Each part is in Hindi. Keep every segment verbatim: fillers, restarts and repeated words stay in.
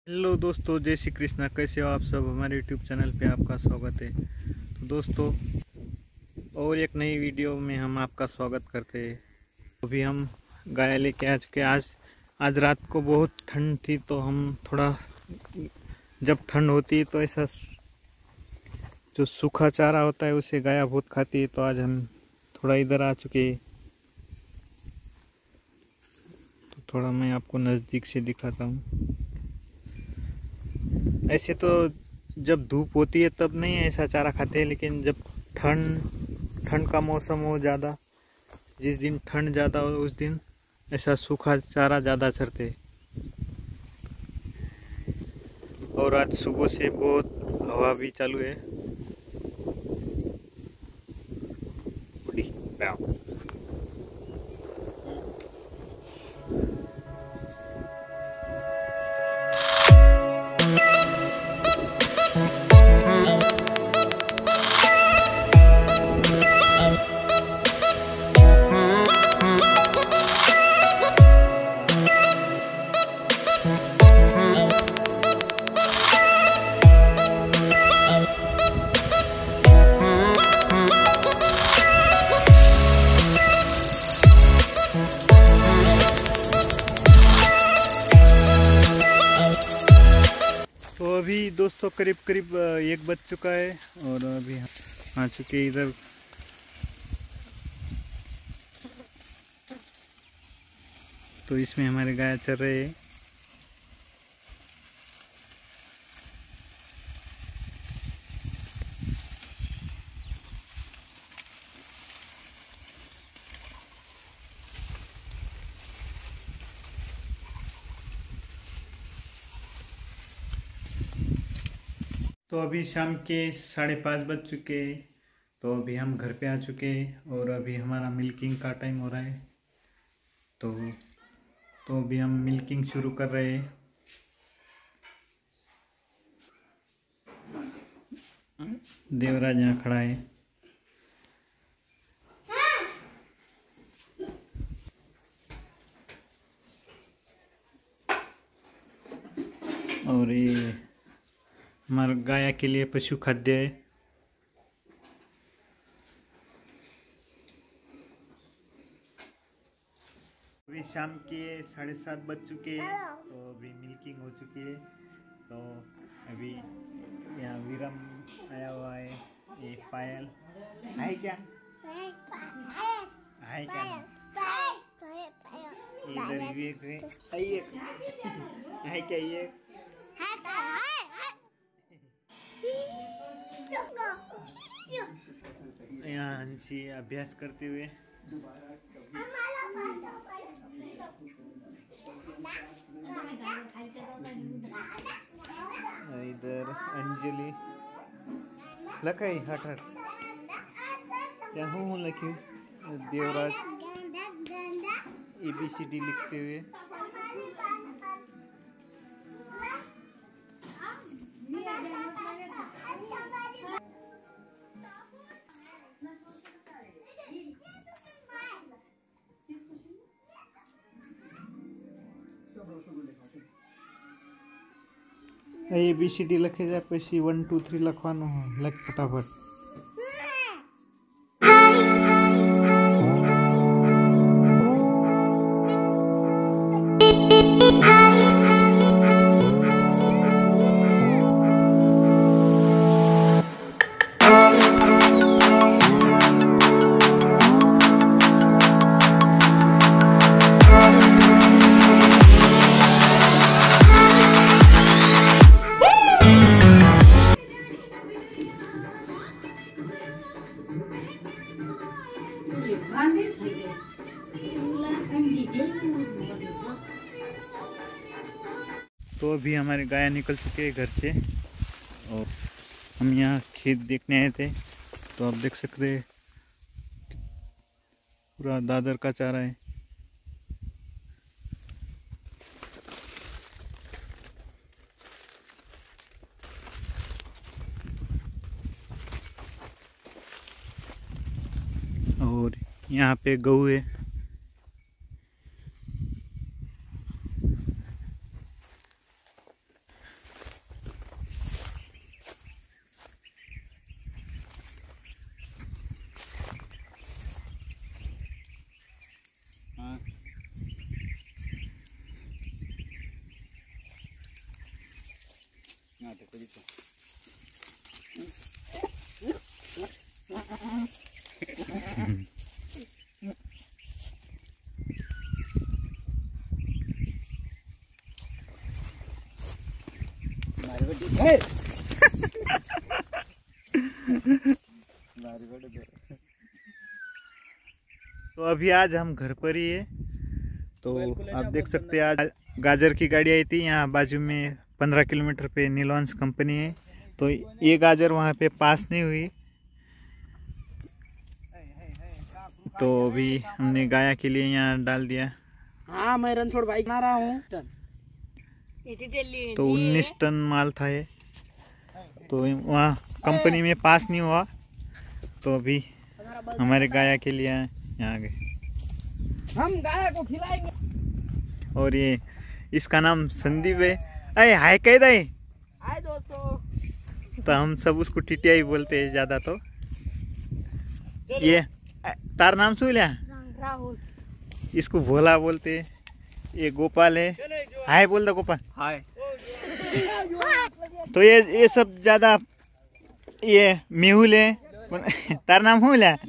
हेलो दोस्तों, जय श्री कृष्णा। कैसे हो आप सब? हमारे यूट्यूब चैनल पे आपका स्वागत है। तो दोस्तों, और एक नई वीडियो में हम आपका स्वागत करते हैं। अभी हम गाय लेके आ चुके। आज आज रात को बहुत ठंड थी, तो हम थोड़ा, जब ठंड होती है तो ऐसा जो सूखा चारा होता है उसे गाय बहुत खाती है। तो आज हम थोड़ा इधर आ चुके हैं। तो थोड़ा मैं आपको नज़दीक से दिखाता हूँ। ऐसे तो जब धूप होती है तब नहीं ऐसा चारा खाते हैं, लेकिन जब ठंड ठंड का मौसम हो ज़्यादा, जिस दिन ठंड ज़्यादा हो उस दिन ऐसा सूखा चारा ज़्यादा चरते। और आज सुबह से बहुत हवा भी चालू है। तो अभी दोस्तों करीब करीब एक बज चुका है और अभी आ चुके इधर। तो इसमें हमारे गाय चल रहे हैं। तो अभी शाम के साढ़े पाँच बज चुके हैं। तो अभी हम घर पे आ चुके हैं और अभी हमारा मिल्किंग का टाइम हो रहा है। तो तो अभी हम मिल्किंग शुरू कर रहे हैं। देवराज यहाँ खड़ा है। और ये हमारे गाय के लिए पशु खाद्य है। अभी शाम के साढ़े सात बज चुके हैं। तो अभी मिल्किंग हो चुकी है। तो अभी यहाँ विरम आया हुआ है। ये पायल है क्या? है क्या? इधर विवेक है। आइए है क्या ये? यहाँ हंसी अभ्यास करते हुए। इधर अंजलि लखाई हट हट क्या हूँ लखी। Devraj A B C D लिखते हुए। ए बी सी डी लखे जाए પછી वन टू थ्री લખવાનું લખ ફટાફટ। तो अभी हमारे गाय निकल चुके हैं घर से और हम यहाँ खेत देखने आए थे। तो आप देख सकते हैं पूरा दादर का चारा है। और यहाँ पे गऊ है। तो अभी आज हम घर पर ही है। तो आप देख सकते हैं आज गाजर की गाड़ी आई थी। यहाँ बाजू में पंद्रह किलोमीटर पे नीलॉन्स कंपनी है। तो ये गाजर वहाँ पे पास नहीं हुई, तो अभी हमने गाया के लिए यहाँ डाल दिया। हाँ, मैं रणछोड़ भाई बना रहा हूँ। तो उन्नीस टन माल था ये, तो वहाँ कंपनी में पास नहीं हुआ, तो अभी हमारे गाया के लिए यहाँ आ गए। हम गाय को खिलाएंगे। और ये इसका नाम संदीप है। अरे हाय कह दे। हाय दोस्तों। तो हम सब उसको टिटिया ही बोलते हैं ज्यादा। तो ये तार नाम सुन लिया, राहुल। इसको भोला बोलते। ये गोपाल है। हाय बोल दो गोपाल। हाय। तो ये ये सब ज्यादा ये मेहुल है। तार नाम हो लिया।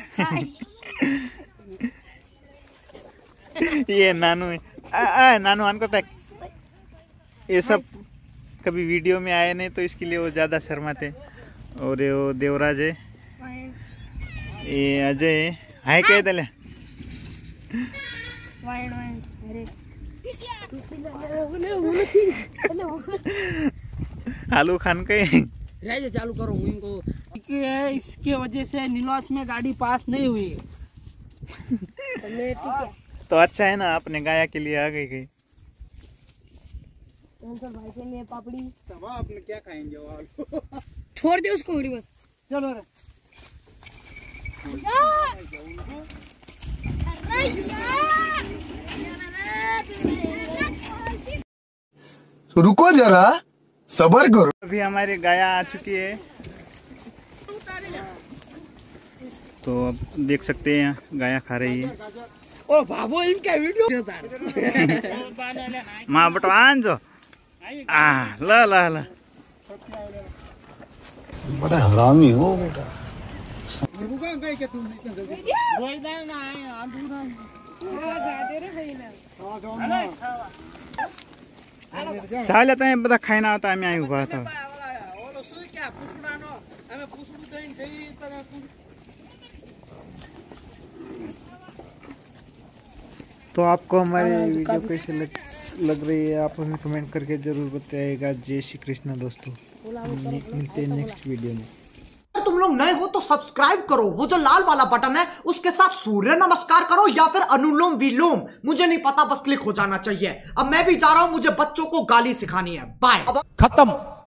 ये नानू है। आ, आ, नानू आन को तक ये सब कभी वीडियो में आए नहीं, तो इसके लिए वो ज्यादा शर्माते। और ये वो देवराज है, ये अजय है। हाय कह दले। आलू खान के चालू करो इनको। इसके वजह से नीलॉन्स में गाड़ी पास नहीं हुई। तो अच्छा है ना, अपने गाया के लिए आ गई गई। भाई के लिए पापड़ी। तब आपने क्या खाएंगे वो आलू? छोड़ दे उसको बस। चलो रे। तो रुको जरा, सबर करो। अभी हमारी गाया आ चुकी है। तो अब देख सकते हैं गाया खा रही है। और बाबू इनका वीडियो माँ बटवान जो आ ला ला ला बड़ा हरामी हो बेटा। चाहले तो बता खाना होता है। हुआ था तो आपको हमारे वीडियो कैसे लग, लग रही है, आप हमें कमेंट करके जरूर बताइएगा। जय श्री कृष्ण दोस्तों, मिलते हैं नेक्स्ट वीडियो में। अगर तुम लोग नए हो तो सब्सक्राइब करो, वो जो लाल वाला बटन है उसके साथ सूर्य नमस्कार करो या फिर अनुलोम विलोम, मुझे नहीं पता, बस क्लिक हो जाना चाहिए। अब मैं भी जा रहा हूं, मुझे बच्चों को गाली सिखानी है। बाय। खत्म।